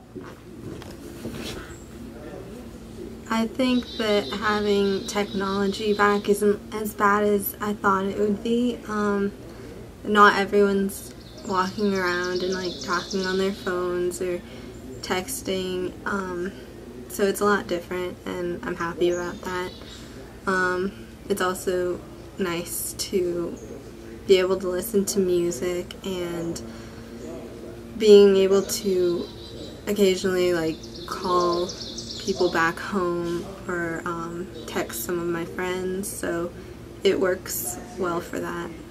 I think that having technology back isn't as bad as I thought it would be. Not everyone's walking around and like talking on their phones or texting, so it's a lot different, and I'm happy about that. It's also nice to be able to listen to music and being able to occasionally like call people back home or text some of my friends, so it works well for that.